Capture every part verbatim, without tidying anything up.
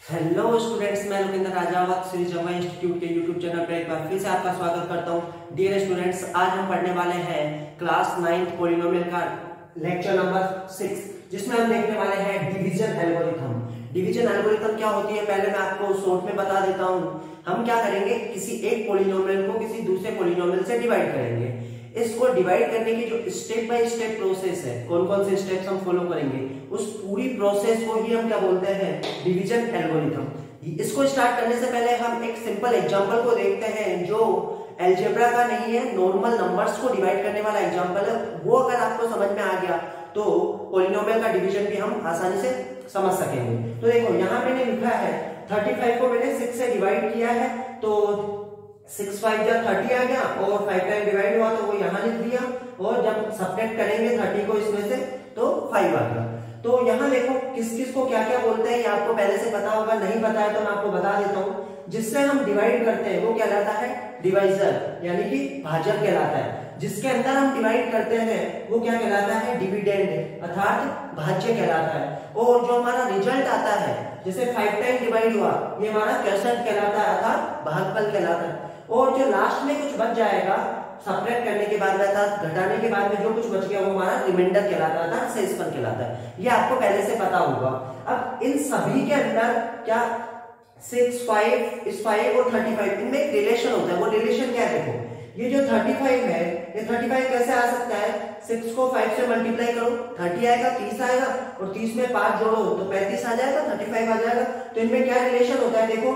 Hello students, मैं लोकेंद्र राजावत श्री जमा institute के यूट्यूब चैनल पर एक बार फिर से आपका स्वागत करता हूं। डियर स्टूडेंट्स, आज हम पढ़ने वाले हैं क्लास नाइन्थ पॉलिनोमियल का लेक्चर नंबर सिक्स, जिसमें हम देखने वाले हैं डिवीजन एल्गोरिथम। डिवीजन एल्गोरिथम क्या होती है पहले मैं आपको शॉर्ट में बता देता हूँ। हम क्या करेंगे, किसी एक पॉलिनोमियल को किसी दूसरे पॉलिनोमियल से डिवाइड करेंगे। इसको डिवाइड करने की जो स्टेप बाय स्टेप प्रोसेस है, कौन कौन से स्टेप्स हम फॉलो करेंगे, उस पूरी प्रोसेस को ही हम क्या बोलते हैं, डिवीजन एल्गोरिथम। इसको स्टार्ट करने से पहले हम एक सिंपल एग्जांपल को देखते हैं जो अलजेब्रा का नहीं है, नॉर्मल नंबर्स को डिवाइड करने वाला एग्जांपल है। वो अगर आपको समझ में आ गया तो पॉलिनोमियल का डिवीजन भी हम आसानी से समझ सकेंगे। तो देखो यहाँ मैंने लिखा है पैंतीस को मैंने सिक्स से डिवाइड किया है, तो सिक्स फाइव जब थर्टी आ गया और फाइव टाइम डिवाइड हुआ तो वो यहाँ लिख दिया, और जब सब्ट्रैक्ट करेंगे थर्टी को इसमें से तो फाइव आ गया। तो यहाँ देखो किस किस को क्या क्या बोलते हैं, ये आपको पहले से पता होगा, नहीं पता है तो मैं आपको बता देता हूँ। जिससे हम डिवाइड करते हैं वो कहलाता है डिवाइजर, यानी कि भाजक कहलाता है। जिसके अंदर हम डिवाइड करते हैं वो क्या कहलाता है, डिविडेंड अर्थात भाज्य कहलाता है। और जो हमारा रिजल्ट आता है, जैसे फाइव टाइम डिवाइड हुआ, ये हमारा क्वोशिएंट कहलाता है अर्थात भागफल कहलाता है। और जो लास्ट में कुछ बच जाएगा सब्ट्रैक्ट करने के बाद में अर्थात घटाने के बाद में जो कुछ बच गया वो हमारा रिमाइंडर कहलाता है अर्थात शेषफल कहलाता है। ये आपको पहले से पता होगा। अब इन सभी के अंदर क्या सिक्स, फाइव, इस फाइव और थर्टी फाइव इनमें एक रिलेशन होता है। वो रिलेशन क्या है, देखो ये जो पैंतीस है, ये पैंतीस कैसे आ सकता है, सिक्स को फाइव से मल्टीप्लाई करो थर्टी आएगा, तीस आएगा, और तीस में पांच जोड़ो तो पैंतीस आ जाएगा, पैंतीस आ जाएगा। तो इनमें क्या रिलेशन होता है, देखो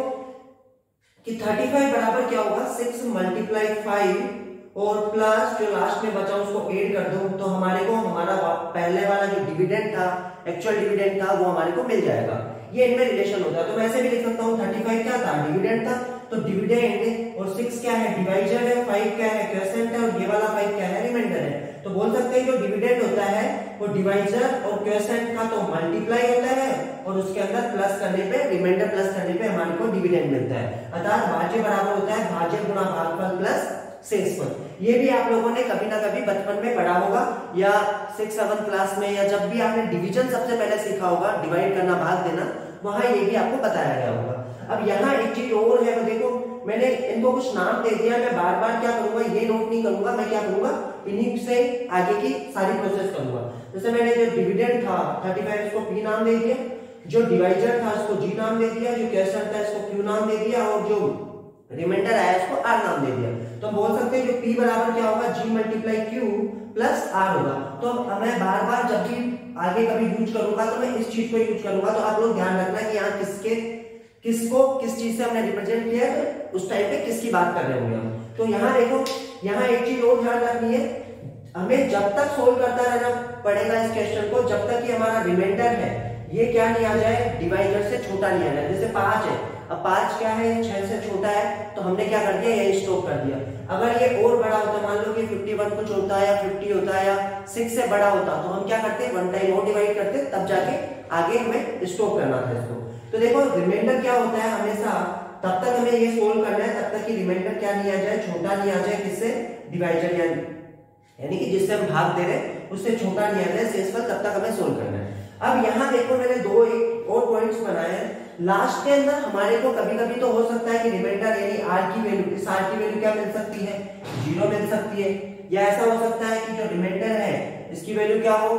कि पैंतीस बराबर क्या होगा, सिक्स मल्टीप्लाई फाइव और प्लस जो लास्ट में बचा उसको ऐड कर दो, तो हमारे को हमारा पहले वाला जो डिविडेंड था, एक्चुअल डिविडेंड था, वो हमारे को मिल जाएगा। ये इनमें रिलेशन होता है। तो मैं ऐसे भी लिख सकता हूँ पैंतीस क्या था, डिविडेंड था, तो डिविडेंड, और सिक्स क्या है, डिवाइजर है, फाइव क्या है, क्वोशिएंट है, और ये वाला फाइव क्या है, रिमाइंडर है। तो बोल सकते हैं जो डिविडेंड होता है वो डिवाइजर और क्वोशिएंट का तो मल्टीप्लाई होता है, और उसके अंदर प्लस करने पे, रिमाइंडर प्लस करने पे हमारे को डिविडेंड मिलता है। अर्थात भाज्य बराबर होता है भाज्य गुणा भागफल प्लस शेषफल। ये भी आप लोगों ने कभी ना कभी बचपन में पढ़ा होगा, या सिक्स सेवन क्लास में, या जब भी आपने डिवीजन सबसे पहले सीखा होगा, डिवाइड करना, भाग देना, वहां ये भी आपको बताया गया होगा। अब यहाँ एक चीज और है, देखो मैंने इनको कुछ नाम दे दिया, मैं बार बार क्या करूंगा, ये नोट नहीं करूंगा, मैं क्या करूंगा, इन्हीं से आगे की सारी प्रोसेस करूंगा। जैसे मैंने जो डिविडेंड था पैंतीस, इसको पी नाम दे दिया, जो डिवाइजर था इसको जी नाम दे दिया, जो क्वोशिएंट था इसको क्यू नाम दे दिया, और जो रिमाइंडर आया इसको आर नाम दे दिया। तो बोल सकते हैं जो पी बराबर क्या होगा, G multiply Q plus R होगा। तो मैं बार बार जब भी आगे कभी यूज करूंगा तो मैं इस चीज को यूज करूंगा। तो आप लोग ध्यान रखना कि यहाँ किसके किसको किस चीज से हमने रिप्रेजेंट किया है, तो उस टाइम पे किसकी बात कर रहे होंगे हम। तो यहाँ देखो, यहाँ एक चीज और ध्यान रखनी है, हमें जब तक सोल्व करता रहना पड़ेगा इस क्वेश्चन को, जब तक कि हमारा रिमाइंडर है ये क्या नहीं आ जाए, डिवाइजर से छोटा नहीं आ जाए। जैसे पांच है, अब पांच क्या है, छह से छोटा है, तो हमने क्या कर दिया, ये स्टॉप कर दिया। अगर ये और बड़ा होता, मान लो कि इक्यावन कुछ होता है, या पचास होता है, या सिक्स से बड़ा होता, तो हम क्या करते, वन टाइम और डिवाइड करते, तब जाके आगे हमें स्टॉप करना था इसको। तो देखो रिमाइंडर क्या होता है, हमेशा तब तक हमें ये सोल्व करना है तब तक कि रिमाइंडर क्या नहीं आ जाए, छोटा नहीं आ जाए, किससे, डिवाइजर यानी यानी कि जिससे हम भाग दे रहे हैं उससे छोटा नहीं आ जाए शेषफल, तब तक हमें सोल्व करना है। अब यहाँ देखो मैंने दो एक और पॉइंट्स बनाए हैं। लास्ट के अंदर हमारे को कभी कभी तो हो सकता है कि रिमाइंडर यानी आर की वैल्यू, इस आर की वैल्यू क्या मिल सकती है, जीरो मिल सकती है, या ऐसा हो सकता है कि जो रिमाइंडर है इसकी वैल्यू क्या हो,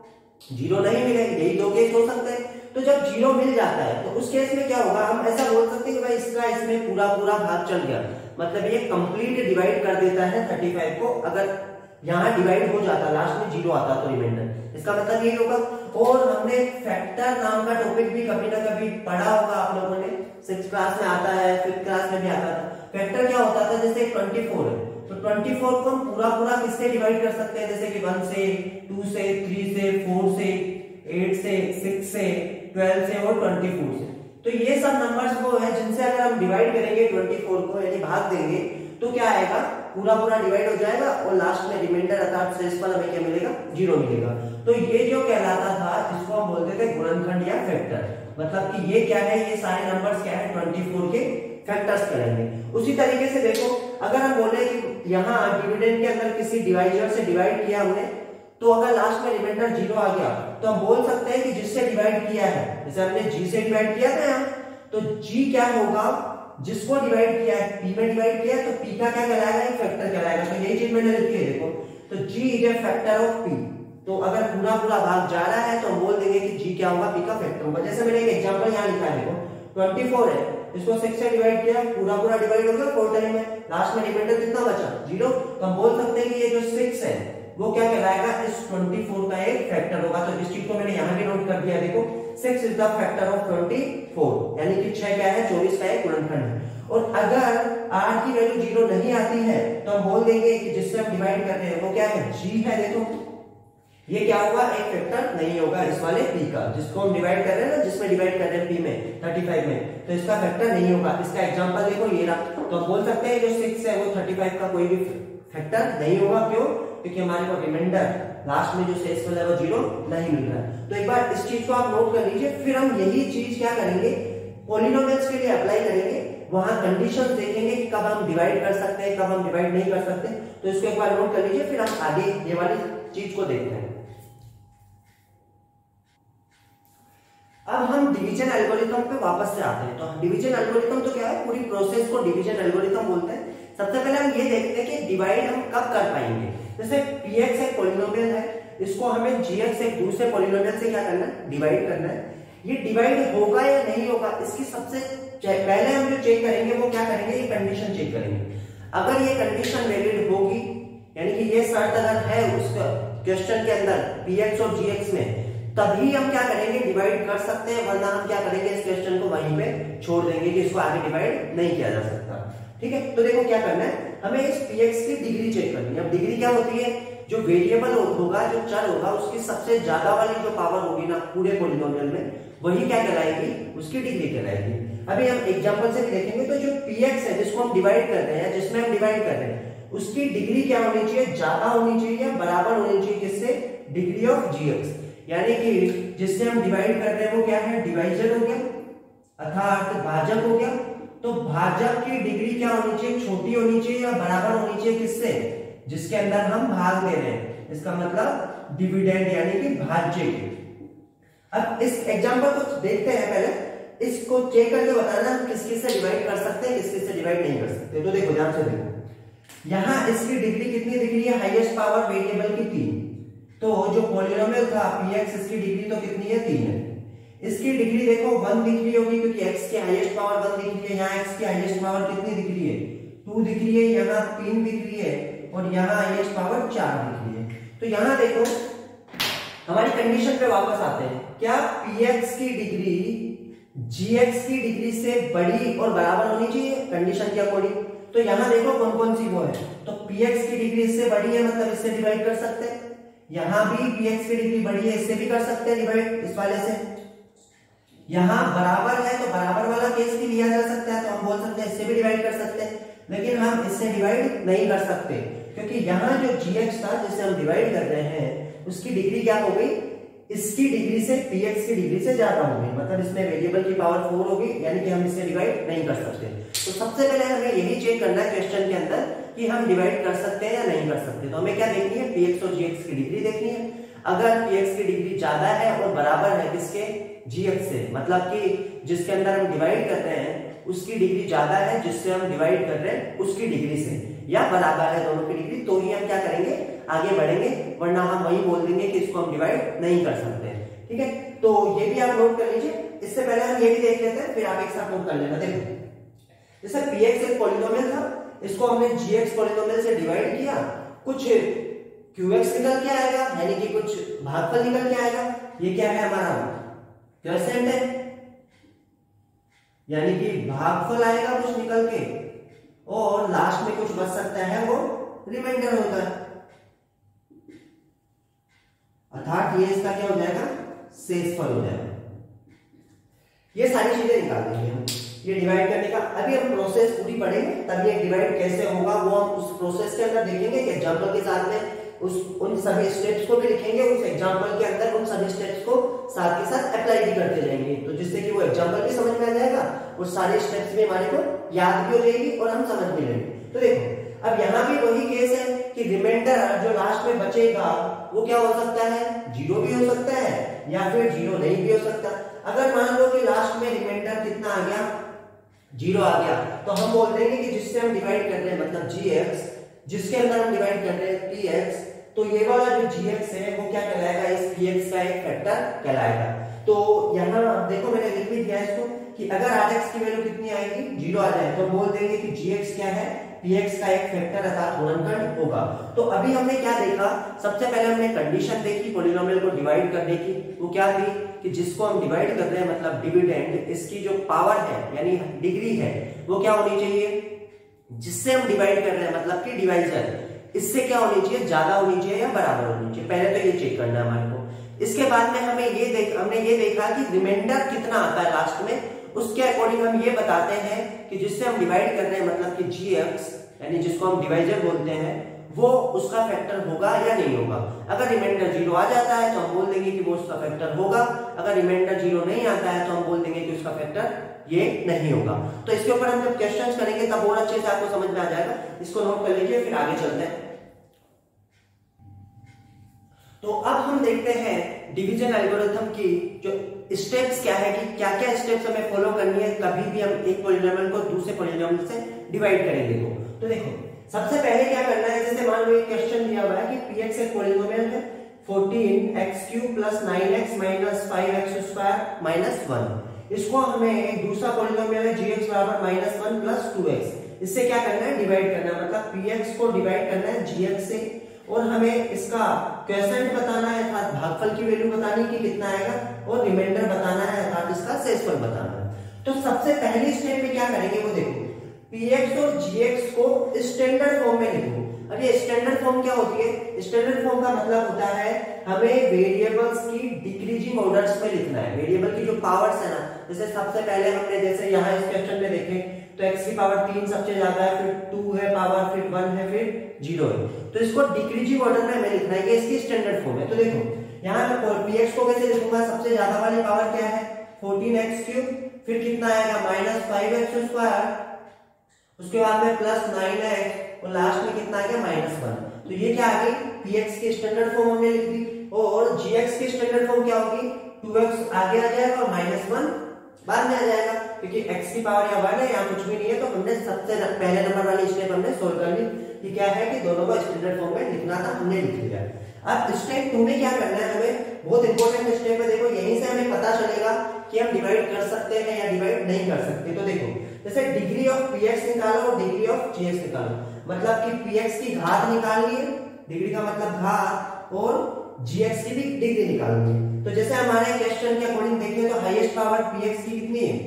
जीरो नहीं मिले। यही दो केस हो सकते हैं। तो जब जीरो मिल जाता है तो उस केस में क्या होगा, हम ऐसा बोल सकते हैं कि भाई इसका इसमें पूरा पूरा भाग चल गया, मतलब ये कंप्लीट डिवाइड कर देता है पैंतीस को। अगर यहाँ डिवाइड हो जाता, लास्ट में जीरो आता तो रिमाइंडर, इसका मतलब यही होगा। और हमने फैक्टर नाम का टॉपिक भी कभी ना कभी पढ़ा होगा आप लोगों ने, सिक्स क्लास में आता है, फिफ्थ क्लास में भी आता था। फैक्टर क्या होता था, जैसे चौबीस है तो चौबीस को हम पूरा पूरा किससे डिवाइड कर सकते हैं, जैसे कि वन से, टू से, थ्री से, फोर से, एट से, सिक्स से, ट्वेल्व से और चौबीस से। तो ये सब नंबर्स वो है जिनसे अगर हम डिवाइड करेंगे चौबीस को, यानी भाग देंगे, तो क्या आएगा, पूरा पूरा डिवाइड हो जाएगा, और लास्ट में रिमाइंडर अर्थात शेषफल हमें क्या मिलेगा, जीरो मिलेगा। तो ये जो कहलाता था, जिसको हम बोलते थे गुणनखंड या फैक्टर, मतलब कि ये क्या है, ये सारे नंबर्स क्या है, चौबीस के फैक्टर्स करेंगे। उसी तरीके से देखो, अगर हम बोले कि यहाँ डिविडेंड के अंदर किसी डिवाइजर से डिवाइड किया हमने, तो अगर लास्ट में रिमाइंडर जीरो आ गया तो हम बोल सकते हैं कि जिससे डिवाइड किया है, जैसे हमने जी से डिवाइड किया था यहाँ, तो g क्या होगा, जिसको डिवाइड किया है p में डिवाइड किया है तो p का क्या कहलाएगा, एक फैक्टर कहलाएगा। तो यही चीज मैंने लिखी है देखो, तो g is a factor of p। तो अगर पूरा पूरा भाग जा रहा है तो हम बोल देंगे कि g क्या होगा, p का फैक्टर होगा। जैसे मैंने एक एग्जांपल यहाँ लिखा है देखो, चौबीस है, इसको सिक्स से डिवाइड किया, पूरा पूरा डिवाइड हो गया फोर टाइम में, लास्ट में रिमाइंडर कितना बचा, जीरो। तो हम बोल सकते हैं कि ये जो सिक्स है वो क्या कहलाएगा, इस चौबीस का एक फैक्टर होगा। तो इस चीज को मैंने यहाँ भी नोट कर दिया देखो, six is the factor of चौबीस, यानी कि छह क्या है, चौबीस का एक गुणनखंड है। और अगर r की वैल्यू जीरो नहीं आती है तो हम बोल देंगे कि जिससे हम डिवाइड कर रहे हैं वो क्या है, g है। देखो ये क्या होगा, एक फैक्टर नहीं होगा इस वाले p का, जिसको हम डिवाइड कर रहे हैं ना, जिसमें डिवाइड कर रहे हैं p में पैंतीस में, तो इसका फैक्टर नहीं होगा। इसका एग्जांपल देखो ये रहा। तो हम बोल सकते हैं जो सिक्स है वो पैंतीस का कोई भी फैक्टर नहीं होगा। क्यों, क्योंकि हमारे को रिमाइंडर लास्ट में जो शेषफल है वो जीरो नहीं मिल रहा है। तो एक बार इस चीज को आप नोट कर लीजिए। फिर हम यही चीज क्या करेंगे, पॉलिनोमियल्स के लिए अप्लाई करेंगे, वहां कंडीशंस देखेंगे कि कब हम डिवाइड कर सकते हैं, कब हम डिवाइड नहीं कर सकते। तो इसको एक बार नोट कर लीजिए, फिर हम आगे ये वाली चीज को देखते हैं। अब हम डिवीजन एल्गोरिथम पे वापस से आते हैं। तो डिवीजन एल्गोरिथम तो क्या है, पूरी प्रोसेस को डिवीजन एल्गोरिथम बोलते हैं। सबसे पहले हम ये देखते हैं कि डिवाइड हम कब कर पाएंगे। जैसे px एक पॉलिनोमियल है, इसको हमें gx एक दूसरे पॉलिनोमियल से क्या करना है, डिवाइड करना है। ये डिवाइड होगा या नहीं होगा, इसकी सबसे पहले हम जो चेक करेंगे वो क्या करेंगे, ये कंडीशन चेक करेंगे। अगर ये कंडीशन वैलिड होगी, यानी कि ये शर्त अगर है उसका क्वेश्चन के अंदर px और gx में, तभी हम क्या करेंगे, डिवाइड कर सकते हैं, वरना हम क्या करेंगे, इस क्वेश्चन को वहीं पे छोड़ देंगे कि इसको आगे डिवाइड नहीं किया जा सकता। ठीक है, तो देखो क्या करना है, हमें इस px की डिग्री चेक करनी है। अब डिग्री क्या होती है, जो वेरिएबल होगा, जो चर होगा, उसकी सबसे ज्यादा वाली जो पावर होगी ना पूरे पॉलिनोमियल में, वही क्या कहलाएगी, उसकी डिग्री कहलाएगी। अभी हम एग्जांपल से भी देखेंगे। तो जो px है, जिसको हम डिवाइड कर रहे हैं, जिसमें हम डिवाइड कर रहे हैं, उसकी डिग्री क्या होनी चाहिए, ज्यादा होनी चाहिए, बराबर होनी चाहिए किससे, डिग्री ऑफ gx। यानी कि जिससे हम डिवाइड कर रहे हैं वो क्या है, डिवाइजर हो गया, अर्थात भाजक हो गया। तो भाजक की डिग्री क्या होनी चाहिए, छोटी होनी चाहिए या बराबर होनी चाहिए किससे, जिसके अंदर हम भाग दे रहे हैं। इसका मतलब डिविडेंड यानी कि भाज्य। अब इस एग्जांपल को देखते हैं, पहले इसको चेक करके बताना हम किस किस से डिवाइड कर सकते हैं, किस किस से डिवाइड नहीं कर सकते। तो देखो ध्यान से देखो, यहाँ इसकी डिग्री कितनी दिख रही है, हाईएस्ट पावर वेरिएबल की तीन। तो जो पॉलिनोमियल था px, इसकी डिग्री तो कितनी है, तीन है। इसकी डिग्री देखो वन दिख रही होगी, क्योंकि x की हाईएस्ट पावर वन दिख रही है। यहाँ x की हाईएस्ट पावर कितनी दिख रही है, टू दिख रही है, यहाँ तीन दिख रही है, और यहाँ हाईएस्ट पावर चार दिख रही है। तो यहाँ देखो हमारी कंडीशन पे वापस आते हैं, क्या px की डिग्री gx की डिग्री से बड़ी और बराबर होनी चाहिए कंडीशन के अकॉर्डिंग। तो यहाँ देखो कौन कौन सी वो है, तो px की डिग्री इससे बड़ी है, मतलब इससे डिवाइड कर सकते हैं। यहाँ भी px की डिग्री बड़ी है, इससे भी कर सकते हैं डिवाइड, इस वाले से। यहाँ बराबर है तो बराबर वाला केस भी लिया जा सकता है, तो हम बोल सकते हैं इससे भी डिवाइड कर सकते हैं। लेकिन हम इससे डिवाइड नहीं कर सकते, क्योंकि यहाँ जो gx था जिसे हम डिवाइड कर रहे हैं, उसकी डिग्री क्या हो गई, इसकी डिग्री से px की डिग्री से ज्यादा हो गई, मतलब इसमें वेरिएबल की पावर फोर होगी, यानी कि हम इससे डिवाइड नहीं कर सकते। तो सबसे पहले हमें यही चेक करना है क्वेश्चन के अंदर कि हम डिवाइड कर सकते हैं या नहीं कर सकते। तो हमें क्या देखनी है, px और gx की डिग्री देखनी है। अगर px की डिग्री ज्यादा है और बराबर है किसके, gx से, मतलब कि जिसके अंदर हम डिवाइड कर रहे हैं उसकी डिग्री ज्यादा है जिससे हम डिवाइड कर रहे हैं उसकी डिग्री से, या बराबर है दोनों की डिग्री, तो ही हम क्या करेंगे, आगे बढ़ेंगे, वरना हम वही बोल देंगे कि इसको हम डिवाइड नहीं कर सकते। ठीक है, तो ये भी आप नोट कर लीजिए। इससे पहले हम ये भी देख लेते हैं, फिर आप एक साथ नोट कर लेना। देखो जैसे px एक पॉलिनोमियल था, इसको हमने gx पॉलिनोमियल से डिवाइड किया, कुछ qx निकल के आएगा, यानी कि कुछ भागफल निकल के आएगा। ये क्या है हमारा, क्वोशिएंट है, यानी कि भागफल आएगा कुछ निकल के, और लास्ट में कुछ बच सकता है, वो रिमाइंडर होता है, अर्थात ये इसका क्या हो जाएगा, शेषफल हो जाएगा। ये सारी चीजें निकाल देंगे हम, ये डिवाइड करने का। अभी हम प्रोसेस पूरी पढ़ेंगे, तब ये डिवाइड कैसे होगा वो हम उस प्रोसेस के अंदर देखेंगे। एग्जांपल के साथ में उस उन सभी स्टेप्स को भी लिखेंगे, उस एग्जांपल के अंदर उन सभी स्टेप्स को साथ के साथ अप्लाई भी करते जाएंगे, तो जिससे कि वो एग्जांपल भी समझ में आ जाएगा और सारे स्टेप्स भी हमारे को याद भी हो जाएगी और हम समझ भी लेंगे। तो देखो अब यहाँ भी वही केस है कि रिमाइंडर जो लास्ट में बचेगा वो क्या हो सकता है, जीरो भी हो सकता है या फिर जीरो नहीं भी हो सकता। अगर मान लो कि लास्ट में रिमाइंडर कितना आ गया, जीरो आ गया तो हम बोल देंगे कि जिससे हम डिवाइड कर रहे हैं मतलब जी एक्स, जिसके अंदर हम डिवाइड कर रहे हैं पी एक्स, तो ये वाला जो जी एक्स है वो क्या कहलाएगा, इस पी एक्स का एक फैक्टर कहलाएगा। तो यहाँ देखो मैंने लिख भी दिया इसको कि अगर आर एक्स की वैल्यू कितनी आएगी, जीरो आ जाए, तो बोल देंगे कि जी एक्स क्या है, पी एक्स का एक फैक्टर अर्थात गुणनखंड होगा। तो अभी हमने क्या देखा, सबसे पहले हमने कंडीशन देखी पॉलिनोमियल को डिवाइड करने की, वो क्या थी कि जिसको हम डिवाइड कर रहे हैं मतलब डिविडेंड, इसकी जो पावर है यानी डिग्री है वो क्या होनी चाहिए, जिससे हम डिवाइड कर रहे हैं मतलब कि डिवाइजर, इससे क्या होनी चाहिए, ज्यादा होनी चाहिए या बराबर होनी चाहिए। पहले तो ये चेक करना है हमारे को। इसके बाद में हमें ये देख हमने ये देखा कि रिमाइंडर कितना आता है लास्ट में, उसके अकॉर्डिंग हम ये बताते हैं कि जिससे हम डिवाइड कर रहे हैं मतलब कि जी एक्स यानी जिसको हम डिवाइजर बोलते हैं वो उसका फैक्टर होगा या नहीं होगा। अगर रिमाइंडर जीरो आ जाता है तो हम बोल देंगे कि वो उसका फैक्टर होगा, अगर रिमाइंडर जीरो नहीं आता है तो हम बोल देंगे कि उसका फैक्टर ये नहीं होगा। तो इसके ऊपर हम जब क्वेश्चंस करेंगे तब और अच्छे से आपको समझ में आ जाएगा। इसको नोट कर लीजिए, फिर आगे चलते हैं। तो अब हम देखते हैं डिवीजन एल्गोरिथम की जो स्टेप्स क्या है कि क्या क्या स्टेप्स हमें फॉलो करनी है कभी भी हम एक पॉलिनोमियल को दूसरे पॉलिनोमियल से डिवाइड करेंगे। तो, तो देखो सबसे पहले क्या करना है, जैसे मान लो एक क्वेश्चन दिया हुआ है कि px एक पॉलिनोमियल है fourteen x cube plus nine x minus five x square minus one. इसको हमें एक दूसरा पॉलिनोमियल है gx बराबर minus one plus two x, इससे क्या करना है, डिवाइड करना है, मतलब px को डिवाइड करना है gx से, और हमें इसका क्वोशिएंट बताना है अर्थात भागफल की वैल्यू बतानी कि कितना आएगा, और रिमाइंडर बताना है अर्थात इसका शेषफल बताना है। तो सबसे पहली स्टेप में क्या करेंगे वो देखो, px और gx को स्टैंडर्ड फॉर्म में लिखो। अब ये स्टैंडर्ड फॉर्म क्या होती है, स्टैंडर्ड फॉर्म का मतलब होता है हमें वेरिएबल्स की डिक्रीजिंग ऑर्डर्स में लिखना है। वेरिएबल की जो पावर्स है ना, जैसे सबसे पहले हमने जैसे यहाँ इस क्वेश्चन में देखे तो x की पावर तीन सबसे ज्यादा है, फिर टू है पावर, फिर वन है, फिर जीरो है, तो इसको डिक्रीजिंग ऑर्डर में हमें लिखना है, ये इसकी स्टैंडर्ड फॉर्म है। तो देखो यहाँ मैं px को कैसे लिखूंगा, सबसे ज्यादा वाली पावर क्या है फोर्टीन एक्स क्यूब, फिर कितना आएगा माइनस फाइव एक्स स्क्वायर, उसके बाद में प्लस नाइन एक्स, और लास्ट में कितना आ गया माइनस वन। तो ये क्या आ गई, px की स्टैंडर्ड फॉर्म हमने लिख दी, और gx की स्टैंडर्ड फॉर्म क्या होगी, टू एक्स आगे आ जाएगा और माइनस वन बाद में आ जाएगा, क्योंकि x की पावर या वन है यहाँ कुछ भी नहीं है। तो हमने सबसे पहले नंबर वाली स्टेप हमने सोल्व कर ली कि क्या है कि दोनों को स्टैंडर्ड फॉर्म में लिखना था, हमने लिख लिया। अब स्टेप टू में क्या करना है, हमें बहुत इंपॉर्टेंट स्टेप है, देखो यहीं से हमें पता चलेगा कि हम डिवाइड कर सकते हैं या डिवाइड नहीं कर सकते। तो देखो जैसे डिग्री ऑफ px निकालो और डिग्री ऑफ gx निकालो, मतलब कि px की घात निकालनी है, डिग्री का मतलब घात, और gx की भी डिग्री निकालनी है। तो जैसे हमारे क्वेश्चन के अकॉर्डिंग देखिए तो हाईएस्ट पावर px की कितनी है,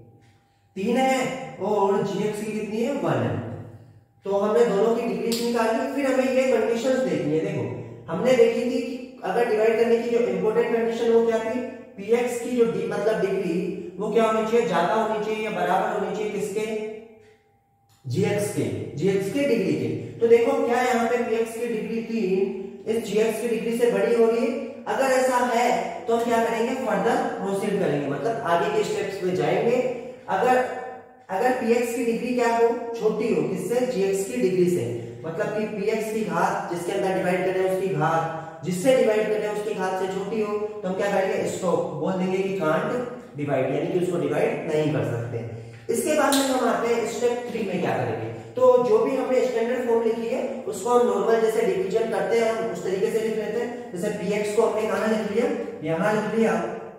तीन है, और gx की कितनी है, वन है। तो हमने दोनों की डिग्री निकाली, फिर हमें ये कंडीशंस देखनी है। देखो हमने देखी थी कि अगर डिवाइड करने की जो इंपॉर्टेंट कंडीशन वो क्या थी, px की जो डी मतलब डिग्री वो क्या होनी चाहिए, ज्यादा होनी चाहिए या बराबर होनी चाहिए किसके, gx के, gx के डिग्री के। तो देखो क्या यहाँ पे px की डिग्री तीन इस gx की डिग्री से बड़ी हो रही है। अगर ऐसा है तो हम क्या करेंगे, फर्दर प्रोसीड करेंगे, मतलब आगे के स्टेप्स में जाएंगे। अगर अगर px की डिग्री क्या हो, छोटी हो, किससे, gx की डिग्री से, मतलब कि px की घात जिसके अंदर डिवाइड कर रहे हैं उसकी घात जिससे डिवाइड कर रहे हैं उसकी घात से छोटी हो, तो हम क्या करेंगे, स्टॉप बोल देंगे कि कांट डिवाइड, यानी कि उसको डिवाइड नहीं कर सकते। इसके बाद में हम आते हैं स्टेप थ्री में क्या करेंगे। तो जो भी हमने स्टैंडर्ड फॉर्म लिखी है उसको हम नॉर्मल जैसे डिवीजन करते हैं हम उस तरीके से लिख लेते हैं। जैसे px को हमने कहां लिख लिया, यहां लिख लिया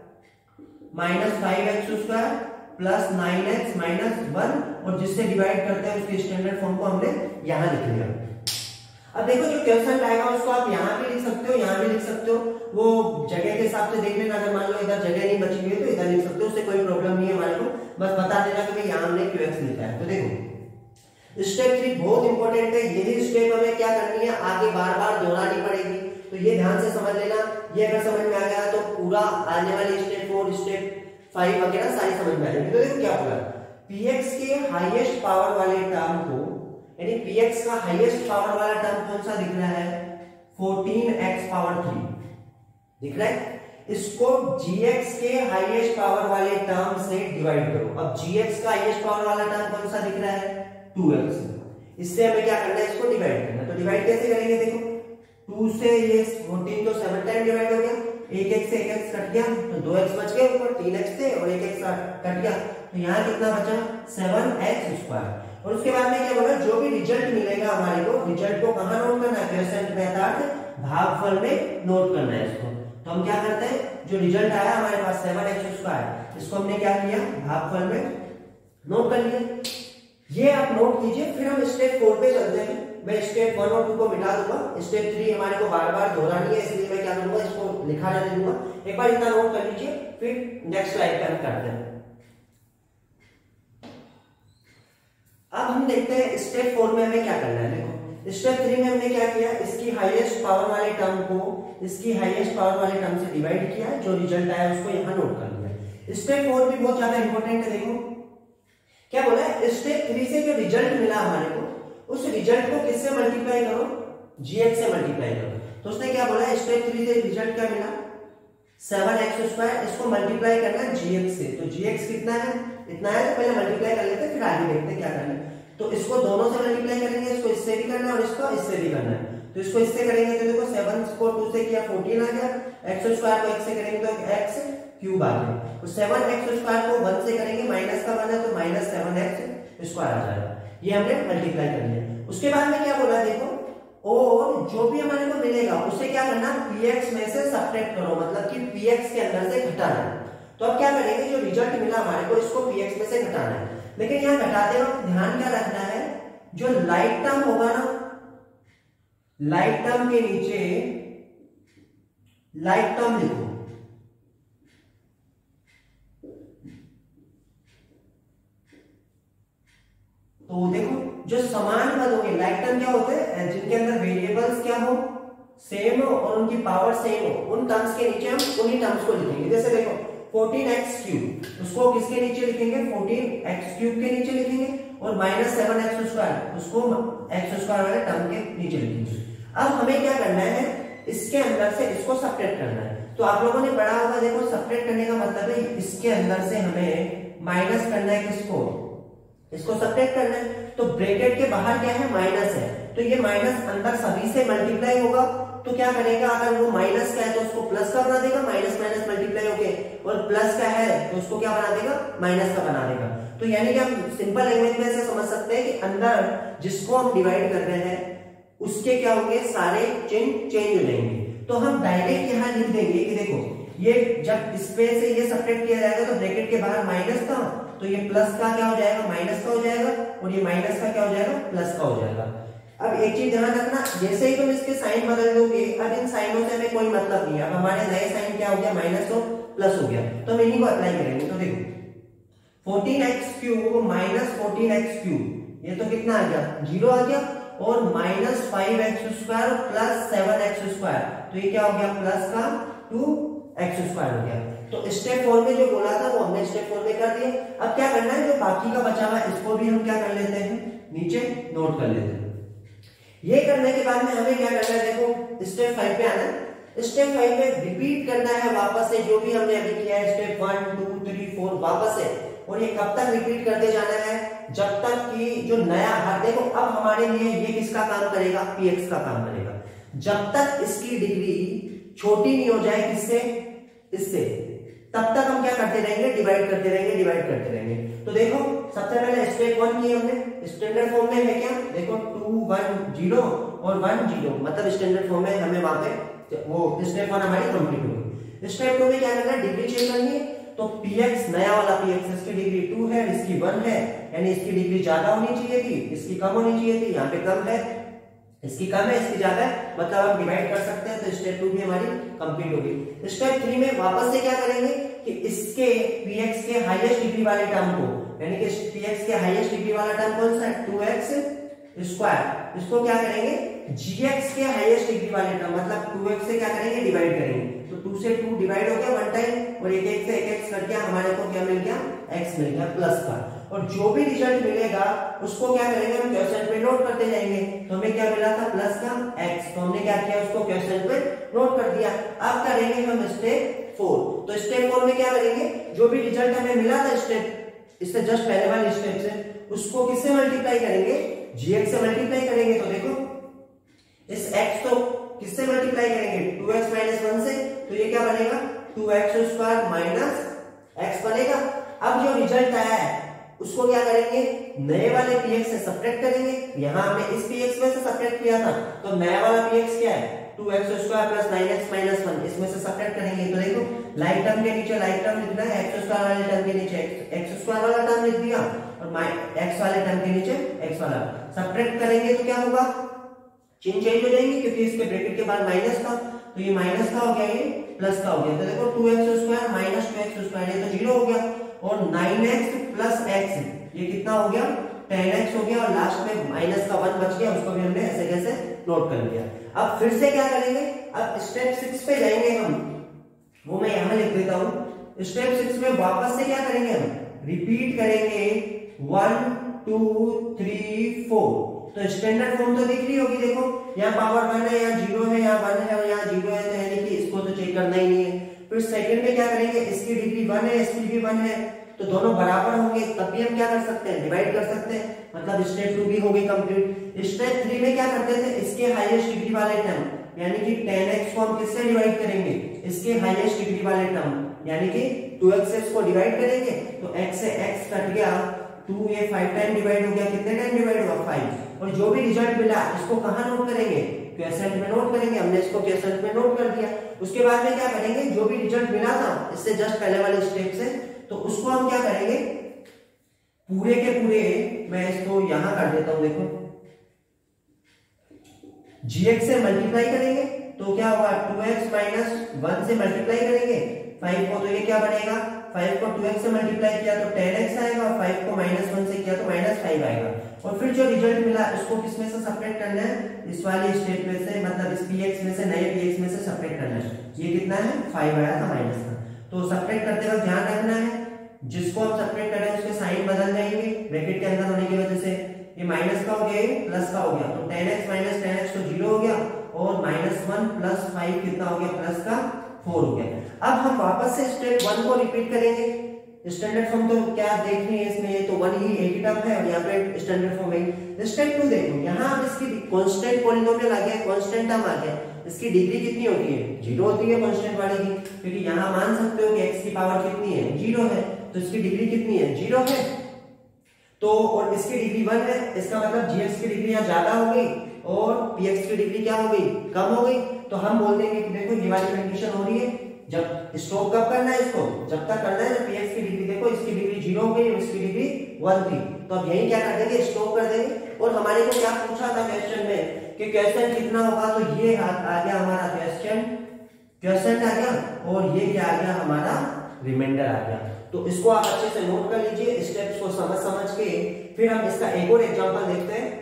minus five x square plus nine x minus one, और जिससे डिवाइड करते हैं उसके स्टैंडर्ड फॉर्म को हमने यहां लिख लिया। अब देखो जो क्वेश्चन आएगा उसको आप यहाँ भी लिख सकते हो, यहाँ भी लिख सकते हो, वो जगह के हिसाब से देख लेना। अगर मान लो इधर जगह नहीं बची हुई है तो इधर लिख सकते हो, उससे कोई प्रॉब्लम नहीं है हमारे को, बस बता देना कि भाई यहाँ हमने क्यूएक्स लिखा है। तो देखो स्टेप थ्री बहुत इंपॉर्टेंट है, यही स्टेप हमें क्या करनी है, आगे बार बार दोहरानी पड़ेगी, तो ये ध्यान से समझ लेना। ये अगर समझ में आ गया तो पूरा आने वाली स्टेप फोर स्टेप फाइव वगैरह सारी समझ में आ जाएगी। तो देखो क्या होगा, px के हाईएस्ट पावर वाले टर्म को, यानी px का हाईएस्ट पावर वाला टर्म कौन सा दिख रहा है, फोर्टीन एक्स पावर थ्री दिख रहा है, इसको gx के हाईएस्ट पावर वाले टर्म से डिवाइड करो। अब gx का हाईएस्ट पावर वाला टर्म कौन सा दिख रहा है, टू एक्स, इससे हमें क्या करना है, इसको डिवाइड करना है। तो डिवाइड कैसे करेंगे, देखो टू से ये फोर्टीन तो सेवन टाइम डिवाइड हो गया, एक एक से एक एक्स कट गया तो दो एक्स बच गए, ऊपर तीन एक्स थे और एक एक्स कट गया तो यहाँ कितना बचा सेवन एक्स स्क्वायर। और उसके बाद में क्या बोला, जो भी रिजल्ट मिलेगा हमारे को, रिजल्ट को कहाँ नोट करना है, क्वोशिएंट में अर्थात भागफल में नोट करना है इसको। तो हम क्या करते हैं, जो रिजल्ट आया हमारे पास सेवन एक्स स्क्वायर, इसको हमने क्या किया भागफल में नोट कर लिया। ये आप नोट कीजिए, फिर हम स्टेप फोर पे चलते हैं। मैं स्टेप वन और टू को मिटा दूंगा, स्टेप थ्री हमारे को बार बार दोहरानी है, इसलिए मैं क्या करूंगा, इसको लिखा रहने दूंगा। एक बार इतना नोट कर लीजिए, फिर नेक्स्ट स्लाइड पे हम करते हैं। अब हम देखते हैं स्टेप फोर में हमें क्या करना है। देखो स्टेप थ्री में हमने क्या किया, इसकी हाईएस्ट पावर वाले टर्म को इसकी हाईएस्ट पावर वाले टर्म से डिवाइड किया, जो रिजल्ट आया उसको यहाँ नोट कर लिया। स्टेप फोर भी बहुत ज्यादा इंपॉर्टेंट है। देखो क्या बोला है, स्टेप थ्री से जो रिजल्ट मिला हमारे को, उस रिजल्ट को किससे मल्टीप्लाई करो, जीएक्स से मल्टीप्लाई करो। तो उसने क्या बोला, स्टेप थ्री से रिजल्ट क्या मिला सेवन एक्स स्क्वायर, इसको मल्टीप्लाई करना है जीएक्स से। तो जीएक्स कितना है, इतना है, तो पहले मल्टीप्लाई कर लेते हैं, फिर आगे देखते हैं क्या करना है। तो इसको दोनों से मल्टीप्लाई करेंगे, इसको इससे भी करना है और इसको इससे भी करना है। तो इसको इससे करेंगे तो देखो सेवन को टू से किया फोर्टीन आ गया, एक्स स्क्वायर को एक्स से करेंगे तो एक्स क्यूब आ गया। तो सेवन एक्स स्क्वायर को वन से करेंगे, माइनस का वन है तो माइनस सेवन एक्स स्क्वायर आ जाएगा। ये हमने मल्टीप्लाई कर लिया। उसके बाद में क्या बोला, देखो और जो भी हमारे को मिलेगा उसे क्या करना, px में से सब्ट्रैक्ट करो, मतलब कि px के अंदर से घटाना। तो अब क्या करेंगे, जो रिजल्ट मिला हमारे को इसको px में से घटाना है। लेकिन यहाँ घटाते वक्त ध्यान क्या रखना है, जो लाइक टर्म होगा ना, लाइक टर्म के नीचे लाइक टर्म लिखो। तो देखो जो समान पद होंगे, लाइक टर्म क्या होते हैं, जिनके अंदर वेरिएबल्स क्या हो, सेम हो और उनकी पावर सेम हो, उन टर्म्स के नीचे हम उन्हीं टर्म्स को लिखेंगे। जैसे देखो फोर्टीन एक्स क्यूब, उसको किसके नीचे लिखेंगे, फोर्टीन एक्स क्यूब के नीचे लिखेंगे, और माइनस सेवन एक्स स्क्वायर उसको एक्स स्क्वायर वाले टर्म के नीचे लिखेंगे। अब हमें क्या करना है, इसके अंदर से इसको सब्ट्रैक्ट करना है। तो आप लोगों ने पढ़ा होगा, देखो सब्ट्रैक्ट करने का मतलब है इसके अंदर से हमें माइनस करना है, किसको, इसको सब्ट्रैक्ट करना है। तो ब्रैकेट के बाहर क्या है, माइनस है, तो ये माइनस अंदर सभी से मल्टीप्लाई होगा। तो क्या करेगा, अगर वो माइनस का है तो उसको प्लस का बना देगा, माइनस माइनस मल्टीप्लाई होके, और प्लस का है तो उसको क्या बना देगा, माइनस का बना देगा। तो यानी कि हम सिंपल लैंग्वेज में ऐसे समझ सकते हैं कि अंदर जिसको हम डिवाइड कर रहे हैं उसके क्या होंगे, सारे चिन्ह चेंज हो जाएंगे। तो हम डायरेक्ट यहाँ लिख देंगे कि देखो ये जब इस पे से ये सब्ट्रैक्ट किया जाएगा तो ब्रैकेट के बाहर माइनस था, तो ये प्लस का क्या हो जाएगा, माइनस का हो जाएगा, और ये माइनस का क्या हो जाएगा, प्लस का हो जाएगा। अब एक चीज ध्यान रखना, जैसे ही तुम इसके साइन बदल दोगे, अब इन साइनों से हमें कोई मतलब नहीं है। अब हमारे नए साइन क्या हो गया, माइनस और प्लस हो गया, तो हम इन्हीं को अप्लाई करेंगे। तो देखो fourteen x cube minus fourteen x cube, ये तो कितना आ गया, जीरो आ गया, और minus five x square plus seven x square, तो ये क्या हो गया, प्लस का टू एक्स स्क्वायर हो गया। तो स्टेप फोर में जो बोला था वो हमने स्टेप फोर में कर दिया। अब क्या करना है, जो बाकी का बचा हुआ है इसको भी हम क्या कर लेते हैं, नीचे नोट कर लेते हैं। ये करने के बाद में हमें क्या करना है, देखो स्टेप फाइव पे आना है। स्टेप फाइव में रिपीट करना है वापस से जो भी हमने अभी किया है, step one two three four वापस से। और ये कब तक रिपीट करते जाना है, जब तक कि जो नया हर, देखो अब हमारे लिए ये किसका काम करेगा, px का काम करेगा। जब तक इसकी डिग्री छोटी नहीं हो जाए किससे, इससे, तब तक हम क्या करते रहेंगे, डिवाइड करते रहेंगे, डिवाइड करते रहेंगे। तो देखो सबसे पहले स्टेप वन की हमने स्टैंडर्ड फॉर्म में है क्या, देखो टू वन जीरो और वन जीरो, मतलब स्टैंडर्ड फॉर्म में हमें वहां पे वो स्टेप वन हमारी कंप्लीट होगी। स्टेप टू में क्या करना है, डिग्री चेंज करनी है। तो px नया वाला px, इसकी डिग्री टू है, इसकी वन है, यानी इसकी डिग्री ज्यादा होनी चाहिए थी, इसकी कम होनी चाहिए थी, यहाँ पे कम है, इसकी कम है, इसकी ज्यादा है, मतलब हम डिवाइड कर सकते हैं। तो स्टेप टू भी हमारी कंप्लीट होगी। स्टेप थ्री में वापस से क्या करेंगे कि इसके px के हाईएस्ट डिग्री वाले टर्म को, यानी कि px के हाईएस्ट डिग्री वाला टर्म कौन सा है, टू एक्स स्क्वायर, इसको क्या करेंगे, gx के हाईएस्ट डिग्री वाले टर्म, मतलब टू एक्स से क्या करेंगे, डिवाइड करेंगे। तो टू से टू डिवाइड हो गया वन टाइम, और एक एक से एक एक्स करके हमारे को क्या मिल गया, x मिल गया प्लस का। और जो भी रिजल्ट मिलेगा उसको क्या करेंगे, हम क्वोशिएंट पे नोट करते जाएंगे। तो हमें क्या मिला था, प्लस का x, तो हमने क्या किया, उसको क्वोशिएंट पे नोट कर दिया। अब करेंगे हम स्टेप फोर। तो स्टेप फोर में क्या करेंगे, जो भी रिजल्ट हमें मिला था स्टेप इससे जस्ट पहले वाले स्टेप से, उसको किससे मल्टीप्लाई करेंगे, gx से मल्टीप्लाई करेंगे। तो देखो इस x तो किससे मल्टीप्लाई करेंगे, टू एक्स माइनस वन से, तो ये क्या बनेगा two x square minus x बनेगा। अब जो रिजल्ट आया है उसको क्या करेंगे, नए वाले px से सब्ट्रैक्ट करेंगे। यहाँ हमने इस px में से सब्ट्रैक्ट किया था, तो नया वाला px क्या है, two x square plus nine x minus one, इसमें से सब्ट्रैक्ट करेंगे। तो देखो लाइक टर्म के नीचे लाइक टर्म लिखना है, एक्स स्क्वायर वाले टर्म के नीचे एक्स स्क्वायर वाला टर्म लिख दिया, और एक्स वाले टर्म के नीचे एक्स वाला। सब्ट्रैक्ट करेंगे तो क्या होगा, चिन्ह चेंज हो जाएंगे, क्योंकि इसके ब्रैकेट के बाद माइनस था, तो ये माइनस का हो गया, ये प्लस का हो गया। तो देखो two x square minus two x square, ये तो जीरो हो गया, और नाइन एक्स प्लस एक्स ये कितना हो गया, टेन एक्स हो गया, और लास्ट में माइनस का वन बच गया, उसको भी हमने ऐसे कैसे नोट कर लिया। अब फिर से क्या करेंगे, अब स्टेप सिक्स पे जाएंगे हम, वो मैं यहां लिख देता हूं। स्टेप सिक्स में वापस से क्या करेंगे, हम रिपीट करेंगे वन टू थ्री फोर। तो स्टैंडर्ड फॉर्म तो दिख रही होगी, देखो यहाँ पावर वन है, यहाँ जीरो है, यहाँ वन है और यहाँ जीरो है, तो यानी कि इसको तो चेक करना ही नहीं है। फिर सेकंड में क्या करेंगे, इसकी डिग्री वन है, इसकी भी वन है, तो दोनों बराबर होंगे, तब भी हम क्या कर सकते हैं, डिवाइड कर सकते हैं, मतलब स्टेप टू भी हो गई कंप्लीट। स्टेप थ्री में क्या करते थे, इसके हाईएस्ट डिग्री वाले टर्म यानी कि टेन एक्स को हम किससे डिवाइड करेंगे, इसके हाईएस्ट डिग्री वाले टर्म यानी कि टू एक्स को डिवाइड करेंगे, तो x से x कट गया, टू ये फाइव टाइम डिवाइड हो गया, कितने टाइम डिवाइड हुआ, फाइव। और जो भी रिजल्ट मिला इसको कहां नोट करेंगे, क्वेश्चन में नोट करेंगे, हमने इसको क्वेश्चन में नोट कर दिया। उसके बाद में क्या करेंगे, जो भी रिजल्ट मिला था इससे जस्ट पहले वाले स्टेप से, तो उसको हम क्या करेंगे, पूरे के पूरे मैं इसको यहां कर देता हूं, देखो gx से मल्टीप्लाई करेंगे, तो क्या होगा टू एक्स माइनस वन से मल्टीप्लाई करेंगे फाइव को, तो ये क्या बनेगा, फाइव को टू एक्स से मल्टीप्लाई किया तो टेन एक्स आएगा, और फाइव को माइनस वन से किया तो माइनस फाइव आएगा। और फिर जो रिजल्ट मिला इसको किसमें से सब्ट्रैक्ट करना है, इस वाले स्टेप में से, मतलब इस px में से, नए px में से सब्ट्रैक्ट करना है। ये कितना है, फाइव आया था माइनस का, तो सब्ट्रैक्ट करते वक्त ध्यान रखना है जिसको हम सब्ट्रैक्ट कर रहे हैं उसके साइन बदल जाएंगे ब्रैकेट के अंदर होने की वजह से। ये माइनस का हो गया, ये प्लस का हो गया, तो ten x minus ten x तो जीरो हो गया, और माइनस वन प्लस फाइव कितना हो गया, प्लस का फोर हो गया। अब हम वापस से स्टेप वन को रिपीट करेंगे। स्टैंडर्ड फॉर्म तो क्या देख रही है इसमें, ये तो वन ही एक ही टर्म है, और यहाँ पे स्टैंडर्ड फॉर्म है। स्टेप टू देखो, यहाँ अब इसकी कांस्टेंट पॉलिनोमियल आ गया, कांस्टेंट टर्म आ गया, इसकी डिग्री कितनी होती है, जीरो होती है कांस्टेंट वाले की, क्योंकि यहाँ मान सकते हो कि x की पावर कितनी है, जीरो है, तो इसकी डिग्री कितनी है, जीरो है। तो और इसकी डिग्री वन है, इसका मतलब gx की डिग्री यहाँ ज्यादा हो गई और px की डिग्री क्या हो गई, कम हो गई। तो हम बोल देंगे कि देखो ये वाली कंडीशन हो रही है, जब स्टॉप कब करना है इसको, जब तक करना है जब px की डिग्री, देखो इसकी डिग्री जीरो हो गई और इसकी डिग्री वन थी, तो अब यही क्या कर देंगे, स्टॉप कर देंगे। और हमारे को क्या पूछा था क्वेश्चन में कि क्वेश्चन कितना होगा, तो ये आ गया हमारा क्वेश्चन, क्वेश्चन आ गया, और ये क्या आ गया हमारा रिमाइंडर आ गया। तो इसको आप अच्छे से नोट कर लीजिए, स्टेप्स को समझ समझ के। फिर हम इसका एक और एग्जांपल देखते हैं।